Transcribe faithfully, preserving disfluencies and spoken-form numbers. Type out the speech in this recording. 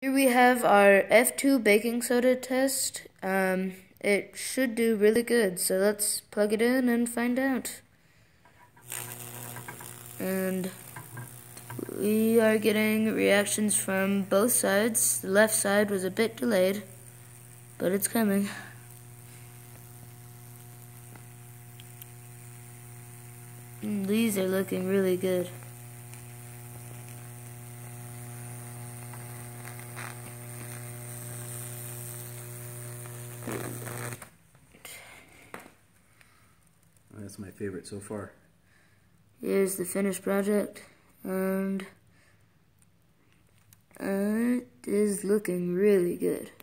Here we have our F two baking soda test. Um, it should do really good, so let's plug it in and find out. And we are getting reactions from both sides. The left side was a bit delayed, but it's coming. And these are looking really good. That's my favorite so far. Here's the finished project, and uh, it is looking really good.